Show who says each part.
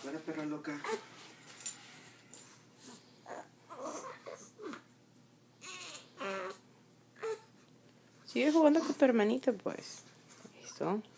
Speaker 1: Fuera, perra loca.
Speaker 2: Sigue jugando con tu hermanito, pues. Eso.